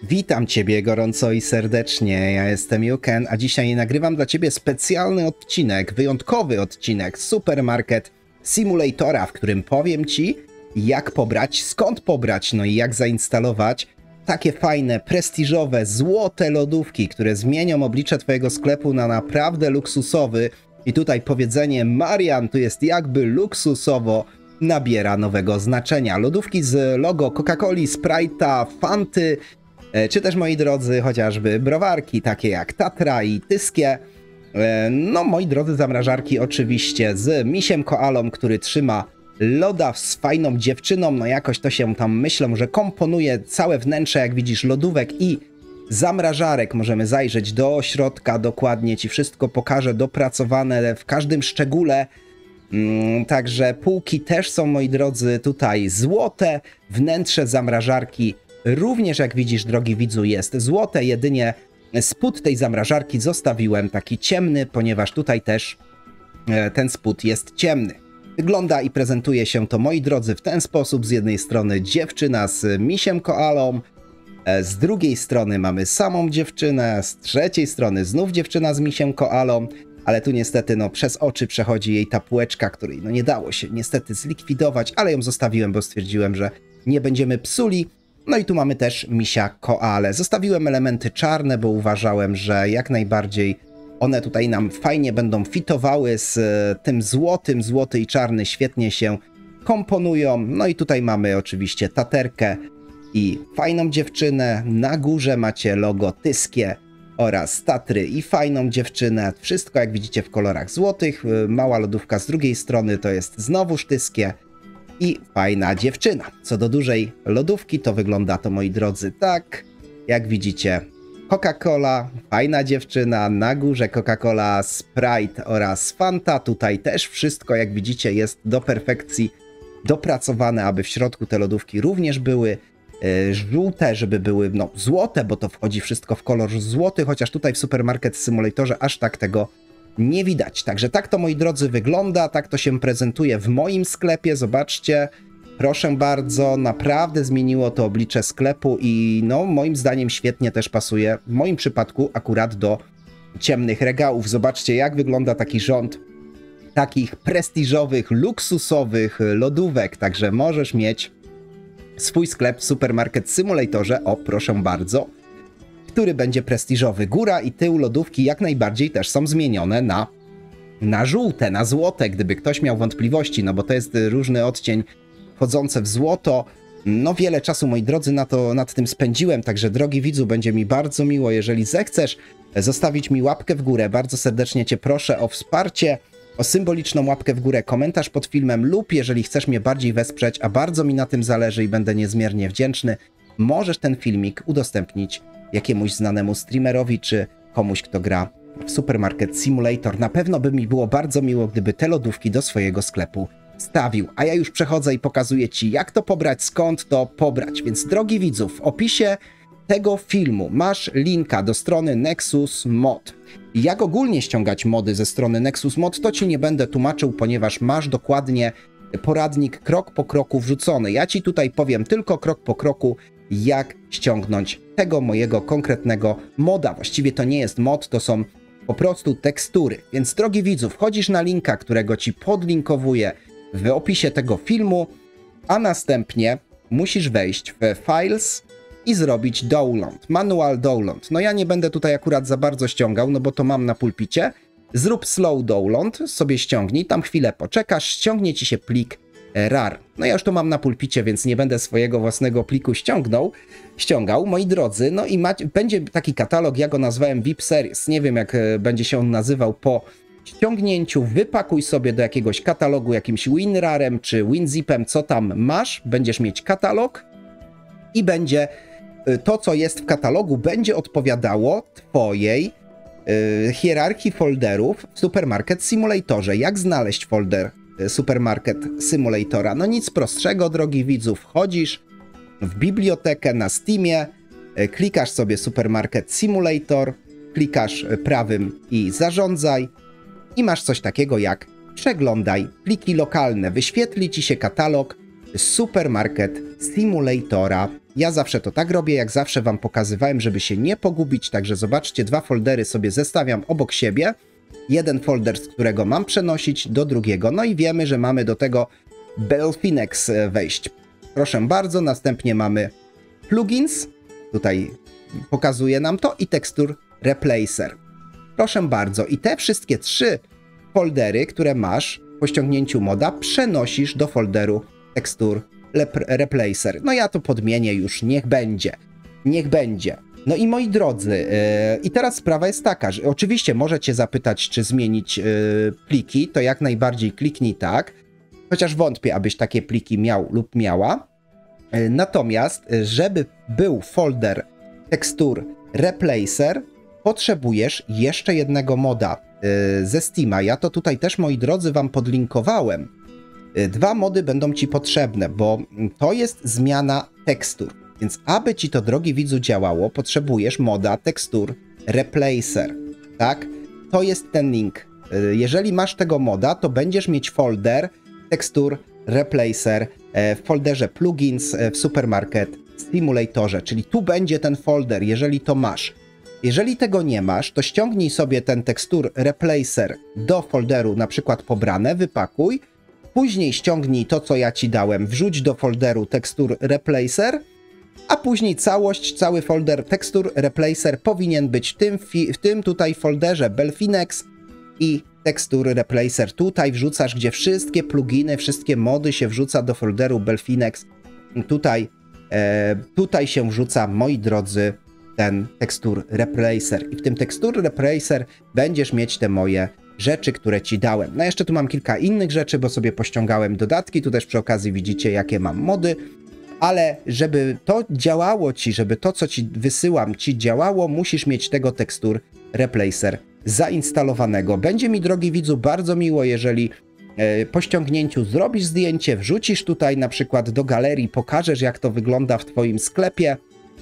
Witam Ciebie gorąco i serdecznie, ja jestem Juken, a dzisiaj nagrywam dla Ciebie specjalny odcinek, wyjątkowy odcinek Supermarket Simulatora, w którym powiem Ci, jak pobrać, skąd pobrać, no i jak zainstalować takie fajne, prestiżowe, złote lodówki, które zmienią oblicze Twojego sklepu na naprawdę luksusowy. I tutaj powiedzenie Marian tu jest jakby luksusowo nabiera nowego znaczenia. Lodówki z logo Coca-Coli, Sprite'a, Fanty, czy też, moi drodzy, chociażby browarki takie jak Tatra i Tyskie. No, moi drodzy, zamrażarki oczywiście z misiem koalą, który trzyma loda z fajną dziewczyną. No jakoś to się tam, myślą, że komponuje całe wnętrze, jak widzisz, lodówek i zamrażarek. Możemy zajrzeć do środka, dokładnie Ci wszystko pokażę, dopracowane w każdym szczególe. Także półki też są, moi drodzy, tutaj złote. Wnętrze zamrażarki również, jak widzisz, drogi widzu, jest złote, jedynie spód tej zamrażarki zostawiłem taki ciemny, ponieważ tutaj też ten spód jest ciemny. Wygląda i prezentuje się to, moi drodzy, w ten sposób. Z jednej strony dziewczyna z misiem koalą, z drugiej strony mamy samą dziewczynę, z trzeciej strony znów dziewczyna z misiem koalą, ale tu niestety przez oczy przechodzi jej ta półeczka, której nie dało się niestety zlikwidować, ale ją zostawiłem, bo stwierdziłem, że nie będziemy psuli. No i tu mamy też misia koalę. Zostawiłem elementy czarne, bo uważałem, że jak najbardziej one tutaj nam fajnie będą fitowały z tym złotym. Złoty i czarny świetnie się komponują. No i tutaj mamy oczywiście taterkę i fajną dziewczynę. Na górze macie logo Tyskie oraz Tatry i fajną dziewczynę. Wszystko, jak widzicie, w kolorach złotych. Mała lodówka z drugiej strony to jest znowuż Tyskie i fajna dziewczyna. Co do dużej lodówki, to wygląda to, moi drodzy, tak. Jak widzicie, Coca-Cola, fajna dziewczyna, na górze Coca-Cola, Sprite oraz Fanta. Tutaj też wszystko, jak widzicie, jest do perfekcji dopracowane, aby w środku te lodówki również były żółte, żeby były złote, bo to wchodzi wszystko w kolor złoty, chociaż tutaj w Supermarket Simulatorze aż tak tego nie widać. Także tak to, moi drodzy, wygląda, tak to się prezentuje w moim sklepie. Zobaczcie, proszę bardzo, naprawdę zmieniło to oblicze sklepu i moim zdaniem świetnie też pasuje, w moim przypadku akurat, do ciemnych regałów. Zobaczcie, jak wygląda taki rząd takich prestiżowych, luksusowych lodówek. Także możesz mieć swój sklep w Supermarket Simulatorze, o proszę bardzo, który będzie prestiżowy. Góra i tył lodówki jak najbardziej też są zmienione na żółte, na złote, gdyby ktoś miał wątpliwości, bo to jest różny odcień wchodzący w złoto. Wiele czasu, moi drodzy, nad tym spędziłem, także drogi widzu, będzie mi bardzo miło, jeżeli zechcesz zostawić mi łapkę w górę. Bardzo serdecznie Cię proszę o wsparcie, o symboliczną łapkę w górę, komentarz pod filmem lub jeżeli chcesz mnie bardziej wesprzeć, a bardzo mi na tym zależy i będę niezmiernie wdzięczny, możesz ten filmik udostępnić jakiemuś znanemu streamerowi czy komuś, kto gra w Supermarket Simulator. Na pewno by mi było bardzo miło, gdyby te lodówki do swojego sklepu stawił. A ja już przechodzę i pokazuję Ci, jak to pobrać, skąd to pobrać. Więc, drogi widzu, w opisie tego filmu masz linka do strony Nexus Mod. I jak ogólnie ściągać mody ze strony Nexus Mod, to Ci nie będę tłumaczył, ponieważ masz dokładnie poradnik krok po kroku wrzucony. Ja Ci tutaj powiem tylko krok po kroku, jak ściągnąć tego mojego konkretnego moda. Właściwie to nie jest mod, to są po prostu tekstury. Więc, drogi widzu, wchodzisz na linka, którego Ci podlinkowuję w opisie tego filmu, a następnie musisz wejść w Files i zrobić Download, Manual Download. Ja nie będę tutaj akurat za bardzo ściągał, bo to mam na pulpicie. Zrób Slow Download, sobie ściągnij, tam chwilę poczekasz, ściągnie Ci się plik RAR. Ja już to mam na pulpicie, więc nie będę swojego własnego pliku ściągał, moi drodzy. I będzie taki katalog, ja go nazwałem VIP Series. Nie wiem, jak będzie się on nazywał po ściągnięciu. Wypakuj sobie do jakiegoś katalogu jakimś WinRARem czy WinZipem, co tam masz. Będziesz mieć katalog i będzie to, co jest w katalogu, będzie odpowiadało Twojej hierarchii folderów w Supermarket Simulatorze. Jak znaleźć folder Supermarket Simulatora? Nic prostszego, drogi widzu. Wchodzisz w bibliotekę na Steamie, klikasz sobie Supermarket Simulator, klikasz prawym i zarządzaj i masz coś takiego jak przeglądaj pliki lokalne. Wyświetli Ci się katalog Supermarket Simulatora. Ja zawsze to tak robię, jak zawsze wam pokazywałem, żeby się nie pogubić, także zobaczcie, 2 foldery sobie zestawiam obok siebie. Jeden folder, z którego mam przenosić do drugiego. No i wiemy, że mamy do tego Belfinex wejść. Proszę bardzo, następnie mamy plugins, tutaj pokazuje nam to, i Texture Replacer. Proszę bardzo, i te wszystkie 3 foldery, które masz po ściągnięciu moda, przenosisz do folderu Texture Replacer. No ja to podmienię już, niech będzie. Niech będzie. No i moi drodzy, i teraz sprawa jest taka, że oczywiście możecie zapytać, czy zmienić pliki, to jak najbardziej kliknij tak, chociaż wątpię, abyś takie pliki miał lub miała. Natomiast, żeby był folder Texture Replacer, potrzebujesz jeszcze jednego moda ze Steama. Ja to tutaj też, moi drodzy, wam podlinkowałem. 2 mody będą ci potrzebne, bo to jest zmiana tekstur. Więc aby ci to, drogi widzu, działało, potrzebujesz moda Texture Replacer. Tak? To jest ten link. Jeżeli masz tego moda, to będziesz mieć folder Texture Replacer w folderze plugins w Supermarket Simulatorze, czyli tu będzie ten folder, jeżeli to masz. Jeżeli tego nie masz, to ściągnij sobie ten Texture Replacer do folderu, na przykład pobrane, wypakuj, później ściągnij to, co ja ci dałem, wrzuć do folderu Texture Replacer, a później cały folder Texture Replacer powinien być w tym tutaj folderze Belfinex i Texture Replacer. Tutaj wrzucasz, gdzie wszystkie pluginy, wszystkie mody się wrzuca do folderu Belfinex. Tutaj się wrzuca, moi drodzy, ten Texture Replacer. I w tym Texture Replacer będziesz mieć te moje rzeczy, które ci dałem. No jeszcze tu mam kilka innych rzeczy, bo sobie pościągałem dodatki. Tu też przy okazji widzicie, jakie mam mody. Ale żeby to działało ci, żeby to, co ci wysyłam, ci działało, musisz mieć tego Texture Replacer zainstalowanego. Będzie mi, drogi widzu, bardzo miło, jeżeli po ściągnięciu zrobisz zdjęcie, wrzucisz tutaj na przykład do galerii, pokażesz, jak to wygląda w twoim sklepie,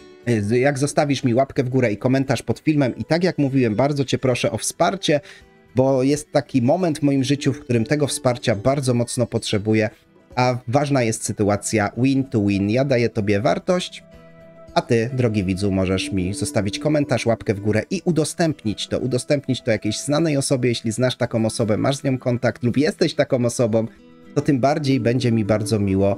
jak zostawisz mi łapkę w górę i komentarz pod filmem. I tak jak mówiłem, bardzo cię proszę o wsparcie, bo jest taki moment w moim życiu, w którym tego wsparcia bardzo mocno potrzebuję, a ważna jest sytuacja win to win. Ja daję tobie wartość, a ty, drogi widzu, możesz mi zostawić komentarz, łapkę w górę i udostępnić to jakiejś znanej osobie. Jeśli znasz taką osobę, masz z nią kontakt lub jesteś taką osobą, to tym bardziej będzie mi bardzo miło,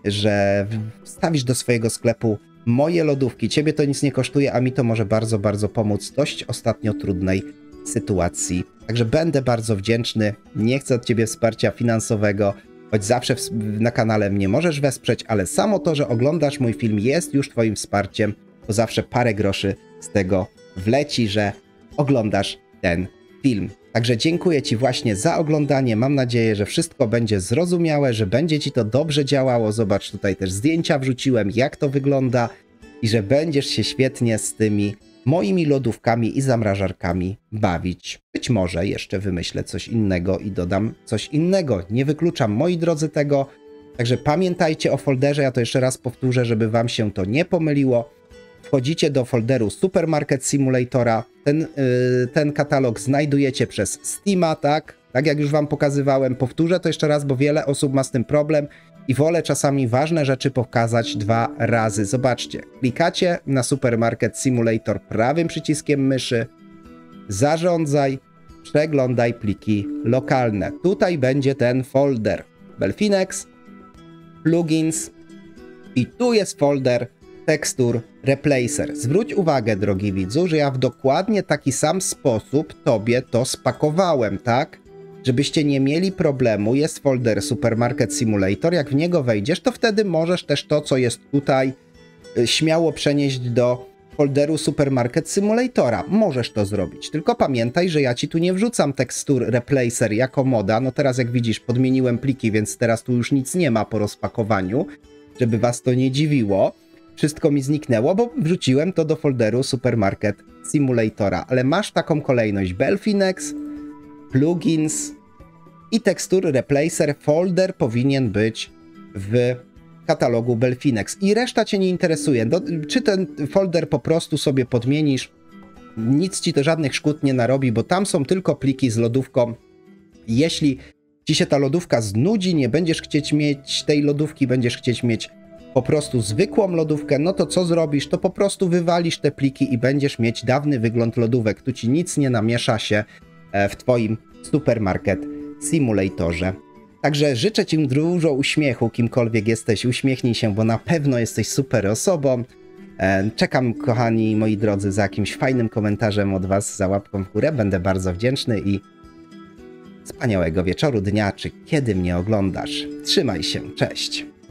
że wstawisz do swojego sklepu moje lodówki. Ciebie to nic nie kosztuje, a mi to może bardzo, bardzo pomóc w dość ostatnio trudnej sytuacji. Także będę bardzo wdzięczny. Nie chcę od ciebie wsparcia finansowego, choć zawsze na kanale mnie możesz wesprzeć, ale samo to, że oglądasz mój film, jest już twoim wsparciem, bo zawsze parę groszy z tego wleci, że oglądasz ten film. Także dziękuję ci właśnie za oglądanie. Mam nadzieję, że wszystko będzie zrozumiałe, że będzie ci to dobrze działało. Zobacz, tutaj też zdjęcia wrzuciłem, jak to wygląda i że będziesz się świetnie z tymi moimi lodówkami i zamrażarkami bawić. Być może jeszcze wymyślę coś innego i dodam coś innego. Nie wykluczam, moi drodzy, tego. Także pamiętajcie o folderze, ja to jeszcze raz powtórzę, żeby wam się to nie pomyliło. Wchodzicie do folderu Supermarket Simulatora. Ten katalog znajdujecie przez Steama, tak? Tak jak już wam pokazywałem. Powtórzę to jeszcze raz, bo wiele osób ma z tym problem i wolę czasami ważne rzeczy pokazać 2 razy. Zobaczcie, klikacie na Supermarket Simulator prawym przyciskiem myszy, zarządzaj, przeglądaj pliki lokalne. Tutaj będzie ten folder Belfinex, plugins i tu jest folder Texture Replacer. Zwróć uwagę, drogi widzu, że ja w dokładnie taki sam sposób tobie to spakowałem, tak? Żebyście nie mieli problemu, jest folder Supermarket Simulator, jak w niego wejdziesz, to wtedy możesz też to, co jest tutaj, śmiało przenieść do folderu Supermarket Simulatora. Możesz to zrobić, tylko pamiętaj, że ja ci tu nie wrzucam Texture Replacer jako moda. No teraz, jak widzisz, podmieniłem pliki, więc teraz tu już nic nie ma po rozpakowaniu, żeby was to nie dziwiło. Wszystko mi zniknęło, bo wrzuciłem to do folderu Supermarket Simulatora, ale masz taką kolejność: Belfinex, plugins i Texture Replacer. Folder powinien być w katalogu Belfinex i reszta cię nie interesuje. Czy ten folder po prostu sobie podmienisz, nic ci to żadnych szkód nie narobi, bo tam są tylko pliki z lodówką. Jeśli ci się ta lodówka znudzi, nie będziesz chcieć mieć tej lodówki, będziesz chcieć mieć po prostu zwykłą lodówkę, no to co zrobisz? To po prostu wywalisz te pliki i będziesz mieć dawny wygląd lodówek. Tu ci nic nie namiesza się w twoim Supermarket Simulatorze. Także życzę ci dużo uśmiechu, kimkolwiek jesteś, uśmiechnij się, bo na pewno jesteś super osobą. Czekam, kochani moi drodzy, za jakimś fajnym komentarzem od was, za łapką w górę, będę bardzo wdzięczny i wspaniałego wieczoru, dnia, czy kiedy mnie oglądasz. Trzymaj się, cześć!